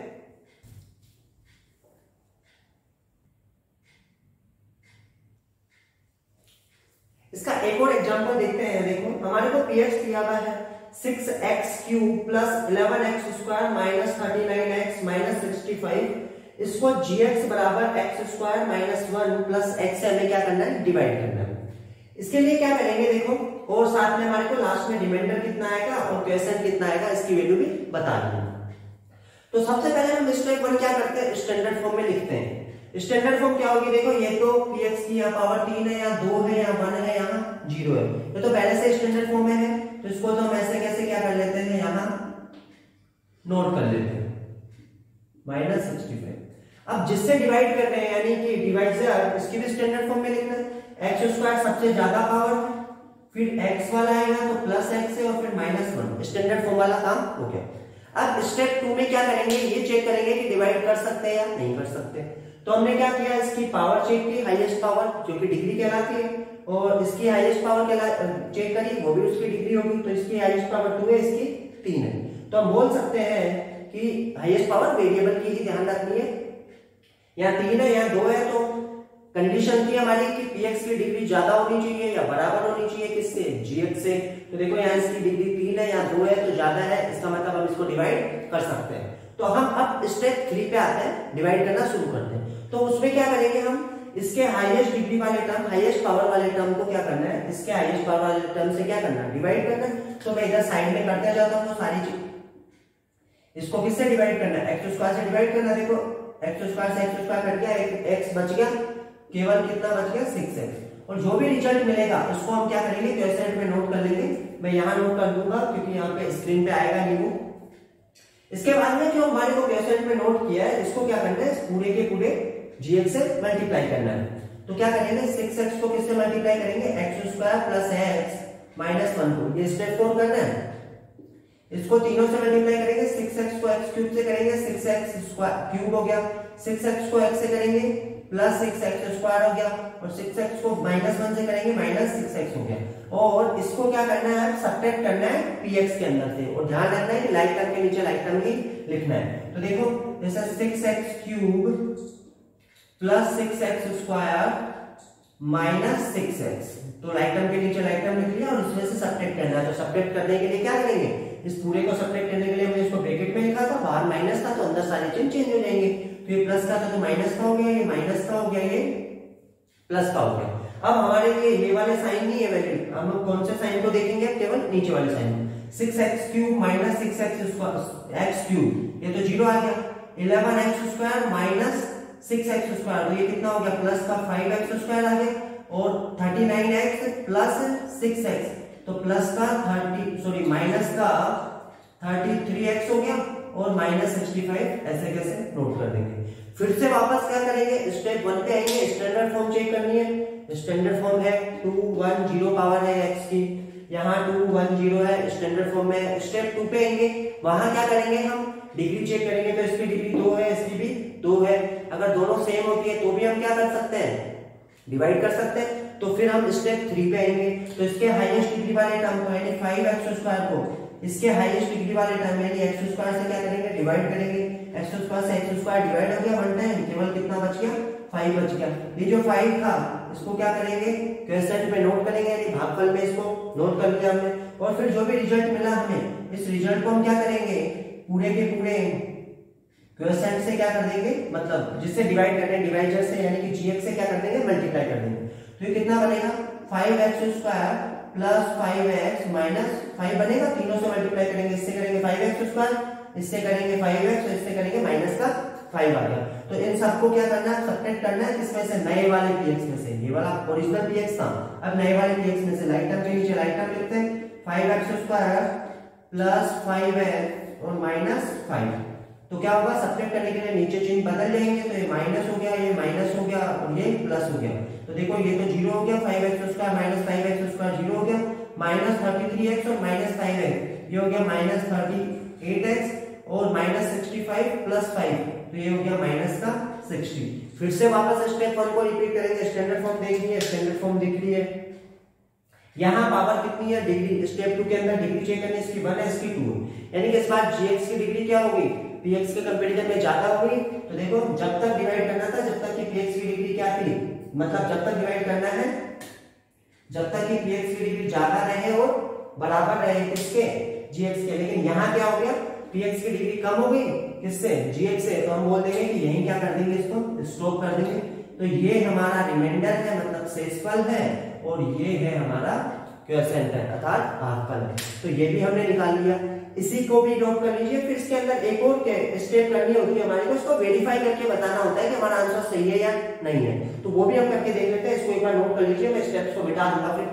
इसका एक और एग्जांपल देखते हैं। देखो हमारे को px दिया हुआ है six x cube plus eleven x square minus thirty nine x minus sixty five. इसको gx बराबर x square minus one plus x से हमें क्या करना है, डिवाइड करना है। इसके लिए क्या करेंगे, देखो, और साथ में हमारे को लास्ट में रिमाइंडर कितना आएगा और क्वेश्चन कितना आएगा इसकी वैल्यू भी बता देना। तो सबसे पहले हम स्टेप वन क्या करते हैं, स्टैंडर्ड फॉर्म में लिखते हैं। स्टैंडर्ड फॉर्म क्या होगी, देखो ये तो px की यहाँ पावर तीन है, यहाँ दो है, यहाँ वन है, यहाँ जीरो है, ये तो पहले से स्टैंडर्ड फॉर्म में है, तो इसको तो हम ऐसे कैसे क्या कर लेते हैं, यहाँ नोट कर लेते हैं माइनस सिक्सटी फाइव। अब जिससे डिवाइड कर रहे हैं यानी कि डिवाइजर, इसकी भी स्टैंडर्ड फॉर्म में लिखना है। एक्स स्क्वायर सबसे ज्यादा पावर है, फिर x वाला आएगा तो प्लस एक्स है, और फिर माइनस वन, स्टैंडर्ड फॉर्म वाला काम हो गया। अब स्टेप टू में क्या करेंगे, ये चेक करेंगे कि डिवाइड कर सकते हैं या नहीं कर सकते। तो हमने क्या किया, इसकी पावर चेक की, हाईएस्ट पावर जो कि डिग्री कहलाती है, और इसकी हाईएस्ट पावर चेक करी, वो भी उसकी डिग्री होगी, तो इसकी हाईएस्ट पावर टू है, इसकी तीन है। तो हम बोल सकते हैं कि हाईएस्ट पावर वेरिएबल की ही ध्यान रखनी है, यहाँ तीन है, यहाँ दो है, तो कंडीशन थी हमारी कि px की डिग्री ज्यादा होनी चाहिए या बराबर होनी चाहिए किससे, gx से। तो देखो यहाँ इसकी डिग्री तीन है, यहाँ दो है, तो ज्यादा है, इसका मतलब हम इसको डिवाइड कर सकते हैं। तो हम अब स्टेप थ्री पे आते हैं, डिवाइड करना शुरू करते हैं। तो उसमें क्या करेंगे, हम इसके हाईएस्ट डिग्री वाले टर्म, हाईएस्ट पावर वाले टर्म को क्या करना है, इसके हाईएस्ट पावर वाले टर्म से क्या करना है, डिवाइड करना है। तो मैं इधर साइड में करते जाता हूँ, तो सारी चीज इसको किससे डिवाइड करना है, एक्स स्क्वायर से डिवाइड करना। देखो एक्स स्क्वायर से एक्स स्क्वायर कट गया, एक्स बच गया, केवल कितना बच गया सिक्स एक्स। और जो भी रिजल्ट मिलेगा उसको हम क्या करेंगे क्वेश्चन में नोट कर लेंगे। मैं यहाँ नोट कर दूंगा क्योंकि यहाँ पे स्क्रीन पे आएगा नहीं वो। इसके बाद में जो हमारे को क्वेश्चन में नोट किया है इसको क्या करना है पूरे के पूरे जीएक्स से मल्टीप्लाई करना है। तो क्या करेंगे सिक्स एक्स को किससे मल्टीप्लाई करेंगे x square plus x minus one को, ये स्टेप फोर करना है। इसको तीनों से मल्टीप्लाई करेंगे, सिक्स एक्स को एक्स क्यूब से करेंगे, सिक्स एक्स स्क्वायर क्यूब हो गया, सिक्स एक्स को एक्स से करेंगे प्लस सिक्स एक्स स्क्वायर हो गया, और सिक्स एक्स को माइनस वन से करेंगे माइनस सिक्स एक्स हो गया। और इसको क्या करना है सब्ट्रैक्ट करना है पीएक्स के अंदर से, और ध्यान रखना है कि लाइक टर्म के नीचे लाइक टर्म ही लिखना है। तो देखो जैसा six x cube plus six x square minus six x, तो लाइक टर्म के नीचे लाइक टर्म लिख लिया और उसमें से सब्ट्रैक्ट करना है। तो सब्ट्रैक्ट करने के लिए क्या करेंगे, इस पूरे को सब्ट्रैक्ट करने के लिए हमने इसको ब्रैकेट में लिखा था, बाहर माइनस था तो अंदर सारे चिन्ह चेंज हो जाएंगे। तो ये प्लस का था तो माइनस का हो गया, ये माइनस का हो गया, ये प्लस का हो गया। अब हमारे लिए ये वाले साइन नहीं है वैलिड, हम लोग कौन से साइन को देखेंगे, केवल नीचे वाले sign. Six x cube minus six x x cube, ये तो जीरो आ गया। Eleven x square minus six x square, तो ये कितना हो गया प्लस का फाइव एक्स स्क्वायर आ गया, और thirty nine x plus six x, तो प्लस का थर्टी सॉरी माइनस का थर्टी थ्री एक्स हो गया, और माइनस सिक्सटी फाइव, ऐसे कैसे नोट कर देंगे। फिर से वापस क्या करेंगे स्टेप वन पे आएंगे, स्टैंडर्ड फॉर्म चेक करनी है। स्टैंडर्ड फॉर्म है टू वन जीरो पावर है एक्स की, यहाँ टू वन जीरो है स्टैंडर्ड फॉर्म में। स्टेप टू पे आएंगे, वहां क्या करेंगे हम डिग्री चेक करेंगे, तो इसकी डिग्री दो है इसकी भी दो है, अगर दोनों सेम होती है तो भी हम क्या कर सकते हैं डिवाइड कर सकते हैं। तो फिर हम स्टेप थ्री पे आएंगे, तो इसके हाईएस्ट डिग्री वाले टर्म को यानी फाइव एक्स स्क्वायर को इसके हाईएस्ट डिग्री वाले टर्म यानी एक्स स्क्वायर से क्या करेंगे डिवाइड करेंगे। एक्स स्क्वायर से एक्स स्क्वायर डिवाइड हो गया वन टाइम, केवल कितना बच गया फाइव बच गया। ये जो फाइव था इसको क्या करेंगे क्वेश्चन में नोट करेंगे, यानी भागफल में इसको नोट कर लिया हमने। और फिर जो भी रिजल्ट मिला हमें, इस रिजल्ट को हम क्या करेंगे पूरे के पूरे क्वेश्चन से क्या कर देंगे, मतलब जिससे डिवाइड करने डिवाइजर से यानी कि जीएक्स से क्या कर देंगे मल्टीप्लाई कर देंगे। तो ये कितना बनेगा five x square plus five x minus five बनेगा, तीनों से मल्टीप्लाई करेंगे, इससे करेंगे फाइव एक्स स्क्वायर, इससे करेंगे फाइव एक्स, इससे करेंगे माइनस का फाइव आ गया। तो इन सबको क्या करना है सब्ट्रैक्ट करना है, किसमें से नए वाले पीएक्स में से, ये वाला ओरिजिनल पीएक्स था, अब नए वाले पीएक्स में से लाइक टर्म के नीचे लाइक टर्म लिखते हैं, five x square plus five x और माइनस फाइव। तो क्या होगा सब्ट्रैक्ट करने के लिए नीचे चिन्ह बदल जाएंगे, तो ये माइनस हो गया, ये माइनस हो गया और ये प्लस हो गया। तो देखो ये तो जीरो हो गया, five x square minus five x square zero हो गया, माइनस थर्टी थ्री एक्स और माइनस फाइव एक्स, ये हो गया माइनस थर्टी एट एक्स और minus sixty five plus five, तो ये हो गया माइनस का सिक्सटी। फिर से वापस स्टेप वन को रिपीट करेंगे, स्टैंडर्ड फॉर्म देख ली है, स्टैंडर्ड फॉर्म दिख रही है, यहाँ पावर कितनी है डिग्री, स्टेप टू के अंदर डिग्री चेक करनी, इसकी वन है इसकी टू है, यानी कि इस बार जीएक्स की डिग्री क्या होगी पीएक्स के कंपैरिजन में ज्यादा होगी। तो देखो जब तक डिवाइड करना था जब तक कि पीएक्स की डिग्री क्या थी, मतलब जब तक डिवाइड करना है जब तक कि पीएक्स की डिग्री ज्यादा रहे और बराबर रहे किसके जीएक्स के, लेकिन यहाँ क्या हो गया पीएक्स की डिग्री कम हो गई किससे जीएक्स से, तो हम बोल देंगे कि यही क्या कर देंगे इसको स्टॉप कर देंगे। तो ये हमारा रिमाइंडर है मतलब शेषफल है, और ये है हमारा क्वोशिएंट है अर्थात भागफल है। तो ये भी हमने निकाल लिया, इसी को भी नोट कर लीजिए। फिर इसके अंदर एक और स्टेप करनी होती है हमारे को, इसको वेरीफाई करके बताना होता है कि हमारा आंसर सही है या नहीं है, तो वो भी हम करके देख लेते हैं। इसको एक बार नोट कर लीजिए, मैं स्टेप्स को मिटा दूंगा फिर।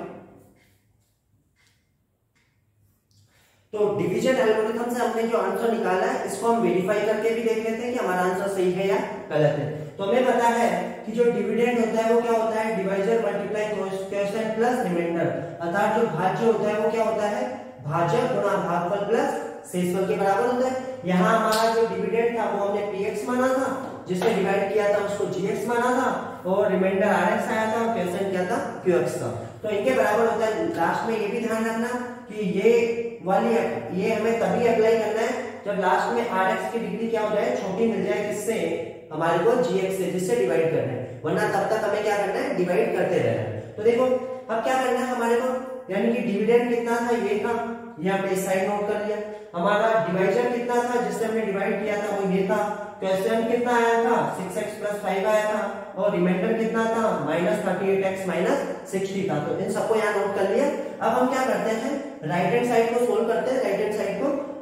तो डिवीजन एल्गोरिथम से हमने जो आंसर निकाला है इसको हम वेरीफाई करके भी देख लेते हैं कि हमारा आंसर सही है या गलत है। तो हमें पता है कि जो डिविडेंड होता है वो क्या होता है divisor multiply quotient plus remainder, अर्थात जो भाज्य होता है वो क्या होता है भाजक गुणा भागफल प्लस शेषफल के बराबर होता है। यहाँ हमारा जो डिविडेंड था वो हमने पीएक्स माना था, जिससे डिवाइड किया था उसको जीएक्स माना था, और रिमाइंडर आरएक्स आया था और क्वोशिएंट क्या था क्यूएक्स था। तो इनके बराबर होता है। लास्ट में ये भी ध्यान रखना कि ये वाली ये हमें तभी अप्लाई करना है जब लास्ट में आरएक्स की डिग्री क्या हो जाए छोटी मिल जाए किससे हमारे को जीएक्स से, जिससे डिवाइड करना है, वरना तब तक हमें क्या करना है डिवाइड करते रहना है। तो देखो अब क्या करना है हमारे को, यानी कि डिविडेंड कितना था ये था, यहाँ पे साइड नोट कर लिया। हमारा डिवाइजर कितना था जिससे हमने डिवाइड किया था वो ये था, क्वोशिएंट कितना आया था सिक्स एक्स प्लस फाइव आया था, और रिमाइंडर कितना था minus thirty eight x minus sixty था। तो इन सबको यहाँ नोट कर लिया। अब हम क्या करते हैं राइट हैंड साइड को सोल्व करते हैं, राइट हैंड साइड को, और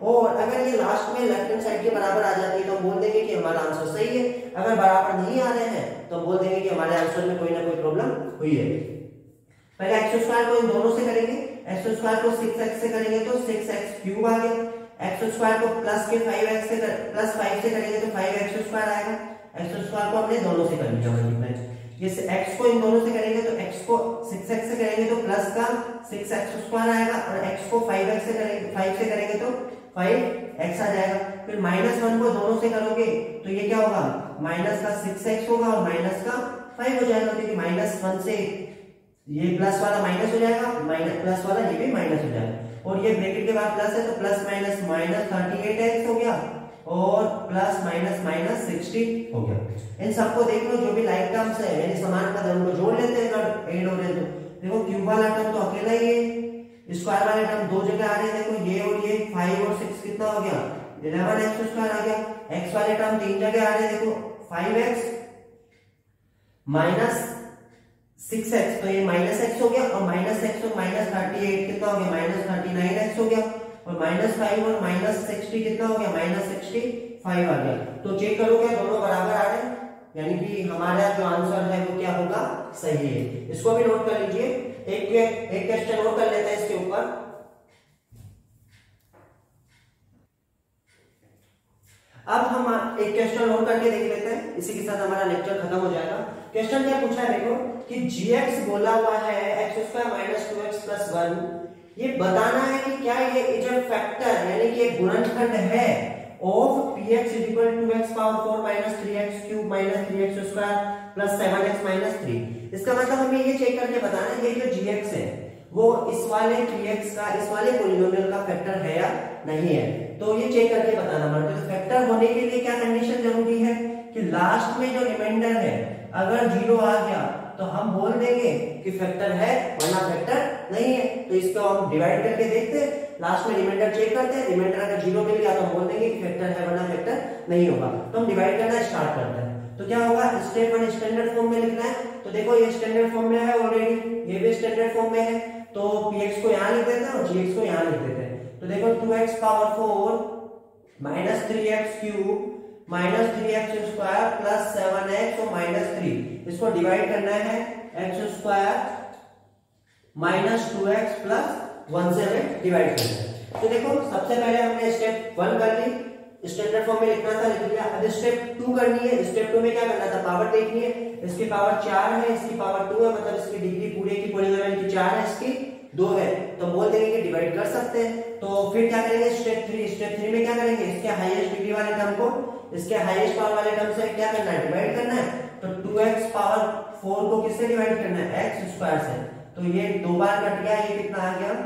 अगर ये लास्ट में लेफ्ट हैंड साइड के बराबर आ जाती है तो हम बोल देंगे कि हमारा आंसर सही है। अगर बराबर नहीं आ रहे हैं तो हम बोल देंगे कि हमारे आंसर में कोई ना कोई प्रॉब्लम हुई है। पहले एक्स स्क्वायर को इन दोनों से करेंगे, एक्स स्क्वायर को सिक्स एक्स से करेंगे तो सिक्स एक्स क्यूब आ गया, एक्स स्क्वायर को प्लस के फाइव एक्स से प्लस फाइव से करेंगे तो फाइव एक्स स्क्वायर आएगा। एक्स स्क्वायर को हमने दोनों से कर लिया मल्टीप्लाई, जैसे x को इन दोनों से करेंगे तो x को सिक्स एक्स से करेंगे तो प्लस का सिक्स एक्स स्क्वायर आएगा और x को फाइव एक्स से करेंगे फाइव से करेंगे तो फाइव एक्स आ जाएगा। फिर माइनस वन को दोनों से करोगे तो ये क्या होगा, माइनस का सिक्स एक्स होगा और माइनस का फाइव हो जाएगा, क्योंकि माइनस वन से ये प्लस वाला माइनस हो जाएगा, माइनस प्लस वाला ये भी माइनस हो जाएगा और ये ब्रैकेट के बाद प्लस है तो plus minus minus thirty eight x हो गया और प्लस माइनस माइनस सिक्सटी हो गया। इन सबको देख लो, जो भी लाइक टर्म्स है यानी समान पद उनको जोड़ लेते हैं अगर ऐड हो रहे तो। देखो क्यूब वाला टर्म तो अकेला ही है, स्क्वायर वाले टर्म दो जगह आ रहे हैं, देखो ये और ये फाइव और सिक्स कितना हो गया, इलेवन एक्स स्क्वायर आ गया। एक्स वाले टर्म तीन जगह आ रहे हैं, देखो five x minus six x तो ये माइनस एक्स हो गया और माइनस एक्स और माइनस थर्टी एट कितना हो गया, माइनस थर्टी नाइन एक्स हो गया और माइनस फाइव और माइनस सिक्सटी कितना हो गया, माइनस सिक्सटी फाइव आ गया। तो चेक करोगे दोनों बराबर आ रहे हैं, यानी कि हमारा जो आंसर है वो क्या होगा, सही है। इसको भी नोट कर लीजिए, एक एक क्वेश्चन और कर लेते हैं इसके ऊपर। अब हम एक क्वेश्चन और करके देख लेते हैं, इसी के साथ हमारा लेक्चर खत्म हो जाएगा। क्वेश्चन क्या पूछा है देखो कि जी बोला हुआ है x square minus two x plus one, ये बताना है कि क्या ये इज अ फैक्टर यानी कि एक गुणनखंड है of px is equal to x power four minus three x cube minus three x square plus seven x minus three. इसका मतलब हमें ये चेक करके बताना है ये जो gx है वो इस वाले px का इस वाले पॉलिनोमियल का फैक्टर है या नहीं है, तो ये चेक करके बताना पड़ता है। तो फैक्टर होने के लिए क्या कंडीशन जरूरी है कि लास्ट में जो रिमाइंडर है अगर जीरो आ गया तो हम बोल देंगे कि फैक्टर है, वरना फैक्टर नहीं है। तो इसको हम डिवाइड करके देखते हैं, लास्ट में रिमाइंडर चेक करते हैं, रिमाइंडर अगर जीरो मिल गया तो हम बोल देंगे कि फैक्टर है वरना फैक्टर नहीं होगा। तो हम डिवाइड करना स्टार्ट करते हैं। तो क्या होगा, स्टेप वन स्टैंडर्ड फॉर्म में लिखना है। तो देखो ये स्टैंडर्ड फॉर्म में है ऑलरेडी, ये भी स्टैंडर्ड फॉर्म में है, तो px को यहाँ लिख देते हैं और gx को यहाँ लिख देते हैं। तो देखो two x power four minus three x cube minus three x square plus seven x और माइनस थ्री, इसको डिवाइड करना है x square minus two x plus one से हमें डिवाइड करना है। तो देखो सबसे पहले हमने स्टेप वन कर ली, स्टैंडर्ड फॉर्म में लिखना था लिख लिया। अब स्टेप टू करनी है। स्टेप टू में क्या करना था, पावर देखनी है, इसकी पावर चार है, इसकी पावर टू है, मतलब इसकी डिग्री पूरे की पॉलीनोमियल की चार है, इसकी दो है, तो बोल देंगे कि डिवाइड कर सकते हैं। तो फिर क्या करेंगे, स्टेप थ्री स्टेप थ्री में क्या करेंगे, इसके हाईएस्ट डिग्री वाले टर्म को इसके हाईएस्ट पावर वाले टर्म से क्या करना है, डिवाइड करना है। तो टू एक्स पावर फोर को किससे डिवाइड करना है, एक्स स्क्वायर से। तो ये दो बार कट गया, ये कितना आ गया,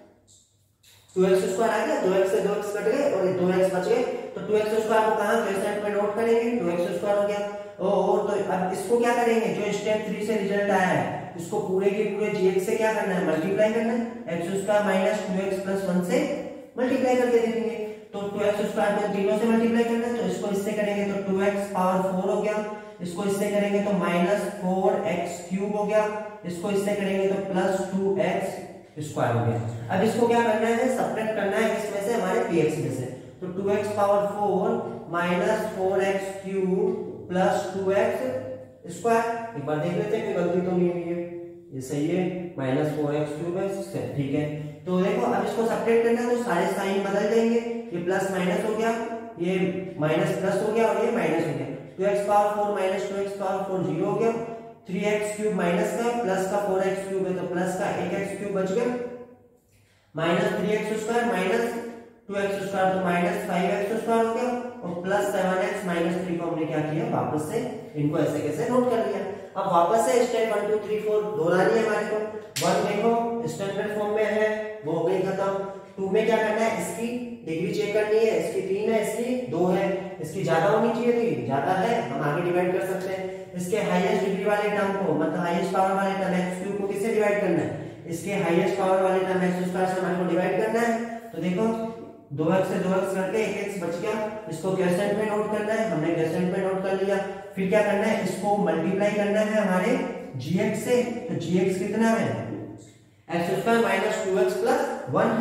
टू एक्स स्क्वायर आ गया, दो एक्स से दो एक्स कट गए और दो एक्स बच गए। तो टू एक्स स्क्वायर को कहां क्वेश्चन में नोट करेंगे, टू एक्स स्क्वायर हो गया। और तो अब इसको क्या करेंगे, जो स्टेप थ्री से रिजल्ट आया है इसको पूरे के पूरे gx से क्या करना है, मल्टीप्लाई करना है। X square minus two x plus one से मल्टीप्लाई करके देखेंगे। तो टू एक्स स्क्वायर को तीनों से मल्टीप्लाई करना है, तो इसको इससे करेंगे तो टू एक्स पावर फोर हो गया, इसको इससे करेंगे तो माइनस फोर एक्स क्यूब हो गया, इसको इससे करेंगे तो प्लस टू एक्स स्क्वायर हो गया। अब इसको क्या करना है, सब्ट्रैक्ट करना है इसमें से, हमारे px में से। तो two x power four minus four x cube plus two x square. एक बार देख लेते हैं कोई गलती तो नहीं हुई है, ये सही है, माइनस फोर एक्स क्यूब है, ठीक है। तो देखो अब इसको सब्ट्रैक्ट करना है तो सारे साइन बदल जाएंगे, ये प्लस माइनस हो गया, ये माइनस प्लस हो गया और ये माइनस हो गया। Two x power four minus two x power four zero हो गया, थ्री एक्स क्यूब माइनस का प्लस का फोर एक्स क्यूब है तो प्लस का एक एक्स क्यूब बच गया, minus three x square minus two x square तो माइनस फाइव एक्स स्क्वायर हो गया और plus seven x minus three को हमने क्या किया, वापस से इनको ऐसे कैसे नोट कर लिया। अब वापस से step one two three four दोहरानी है हमारे को। वन देखो स्टैंडर्ड फॉर्म में है, वो हो गई खत्म। टू में क्या करना है, इसकी डिग्री चेक करनी है, इसकी तीन है, इसकी दो है, इसकी ज्यादा होनी चाहिए थी, ज्यादा है, हम आगे डिवाइड कर सकते हैं। इसके हाईएस्ट डिग्री वाले टर्म को मतलब हाईएस्ट पावर वाले टर्म एक्स क्यूब को किससे डिवाइड करना है, इसके हाईएस्ट पावर वाले टर्म एक्स स्क्वायर से हमारे को डिवाइड करना है। तो देखो दो एक्स से दो एक्स करके एक एक्स बच गया, इसको क्वोशिएंट में नोट करना है, हमने क्वोशिएंट में नोट कर लिया। फिर क्या करना है, इसको मल्टीप्लाई करना है हमारे gx से। तो gx कितना है, x square minus two x plus one है।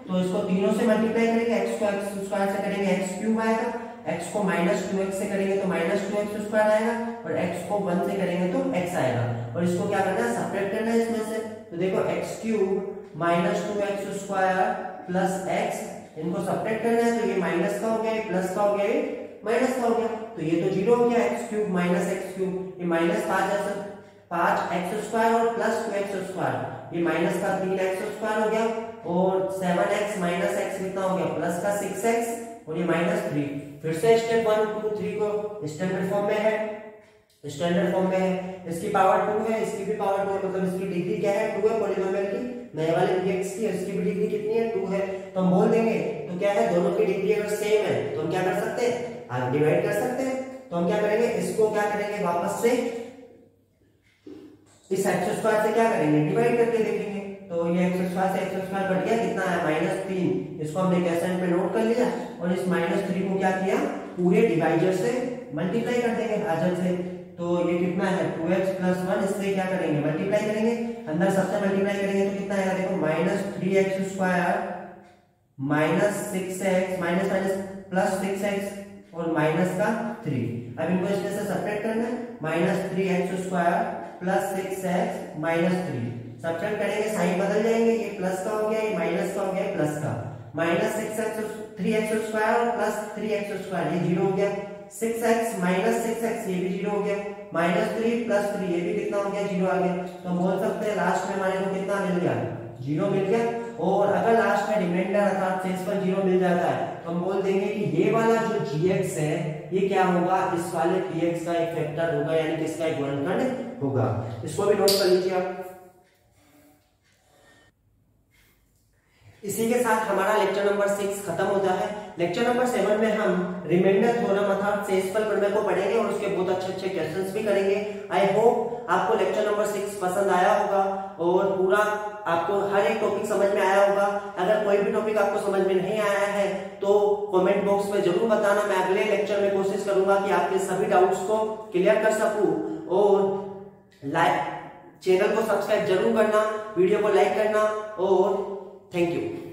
तो इसको तीनों से मल्टीप्लाई करेंगे, एक्स को एक्स स्क्वायर से करेंगे एक्स क्यूब आएगा, एक्स को माइनस टू एक्स से करेंगे तो माइनस टू एक्स स्क्वायर आएगा, और एक्स को वन से करेंगे तो एक्स आएगा। और इसको क्या करना है, सब्ट्रैक्ट करना है इसमें से। तो देखो x cube minus two x square plus x, इनको सब्ट्रैक्ट करना है तो ये माइनस का हो गया, ये प्लस का हो गया, ये माइनस का हो गया, तो ये तो जीरो हो गया। X cube minus x cube, ये माइनस पांच ऐसे पांच एक्स स्क्वायर और प्लस टू एक्स स्क्वायर, ये माइनस का तीन एक्स स्क्वायर हो गया, और सेवन एक्स माइनस एक्स कितना हो गया, प्लस का सिक्स एक्स, और ये माइनस थ्री। फिर से स्टेप वन टू थ्री को स्टैंडर्ड फॉर्म में है, स्टैंडर्ड फॉर्म में है, इसकी पावर टू है, इसकी भी पावर टू है, मतलब इसकी डिग्री क्या है, टू है पॉलीनोमियल की, नए वाले dx की, इसकी भी डिग्री कितनी है, टू है। तो हम बोल देंगे तो क्या है, दोनों की डिग्री अगर सेम है तो हम क्या कर सकते हैं, आगे डिवाइड कर सकते हैं। तो हम क्या करेंगे, इसको क्या करेंगे, वापस से इस एक्स स्क्वायर से क्या करेंगे, डिवाइड करके देखेंगे। तो ये एक्स स्क्वायर से एक्स स्क्वायर कट गया, कितना है, माइनस तीन, इसको हमने कैसेंट पे नोट कर लिया, और इस माइनस थ्री को क्या किया, पूरे डिवाइजर से मल्टीप्लाई कर देंगे, भाजक से। तो ये कितना है, टू एक्स प्लस वन, इससे क्या करेंगे, मल्टीप्लाई करेंगे, अंदर सबसे मल्टीप्लाई करेंगे तो कितना आएगा, देखो minus three x square minus six x minus minus plus six x और माइनस का थ्री। अब इनको इसमें से सब्ट्रैक्ट करना है, minus three x square plus six x minus three, subtract करेंगे, साइन बदल जाएंगे, ये प्लस का हो गया, ये माइनस का हो गया, प्लस का, minus six x three x square और प्लस थ्री एक्स स्क्वायर, ये जीरो हो गया, six x minus six x, ये भी जीरो हो गया, माइनस थ्री प्लस थ्री, ये भी कितना हो गया, जीरो आ गया। तो हम बोल सकते हैं लास्ट में हमारे को कितना मिल गया, जीरो मिल गया। और अगर लास्ट में रिमाइंडर अर्थात शेषफल जीरो मिल जाता है तो हम बोल देंगे कि ये वाला जो gx है ये क्या होगा, इस वाले px का एक फैक्टर होगा, यानी कि इसका एक गुणनखंड होगा। इसको भी नोट कर लीजिए आप। इसी के साथ हमारा लेक्चर नंबर सिक्स खत्म होता है। लेक्चर नंबर सेवन में हम रिमाइंडर थ्योरम अर्थात शेषफल प्रमेय को पढ़ेंगे और उसके बहुत अच्छे अच्छे क्वेश्चंस भी करेंगे। आई होप आपको लेक्चर नंबर सिक्स पसंद आया होगा और पूरा आपको हर एक टॉपिक समझ में आया होगा। अगर कोई भी टॉपिक आपको समझ में नहीं आया है तो कमेंट बॉक्स में जरूर बताना, मैं अगले लेक्चर में कोशिश करूंगा कि आपके सभी डाउट्स को क्लियर कर सकूं। और लाइक चैनल को सब्सक्राइब जरूर करना, वीडियो को लाइक करना, और थैंक यू।